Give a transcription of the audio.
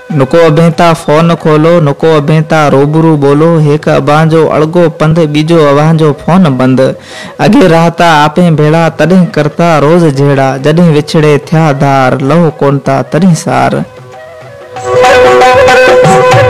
नुको अभेता phone खोलो, नुको अभेता रूबरू बोलो। एक अबांजो अड़गो पंध, बीजो अवांजो फोन बंद। अगे रहता आपे भेड़ा, तॾहिं करता रोज झेड़ा। जॾहिं विछड़े थिया धार, लहो कोन्ता तॾहिं सार।